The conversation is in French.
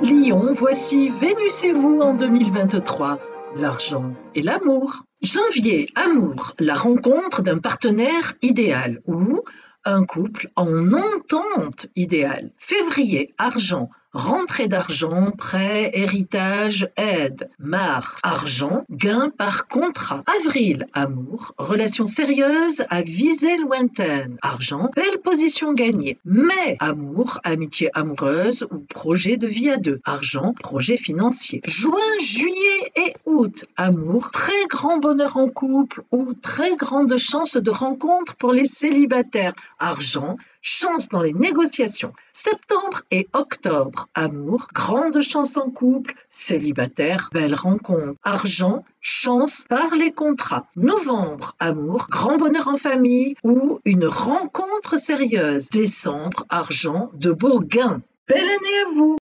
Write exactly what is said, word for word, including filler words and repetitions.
Lion, voici Vénus et vous en deux mille vingt-trois, l'argent et l'amour. Janvier, amour, la rencontre d'un partenaire idéal ou un couple en entente idéale. Février, argent, rentrée d'argent, prêt, héritage, aide. Mars, argent, gain par contrat. Avril, amour, relation sérieuse à visée lointaine. Argent, belle position gagnée. Mai, amour, amitié amoureuse ou projet de vie à deux. Argent, projet financier. Juin, juillet et août, amour, très grand bonheur en couple ou très grande chance de rencontre pour les célibataires. Argent, chance dans les négociations. Septembre et octobre, amour, grande chance en couple, célibataire, belle rencontre. Argent, chance par les contrats. Novembre, amour, grand bonheur en famille ou une rencontre sérieuse. Décembre, argent, de beaux gains. Belle année à vous!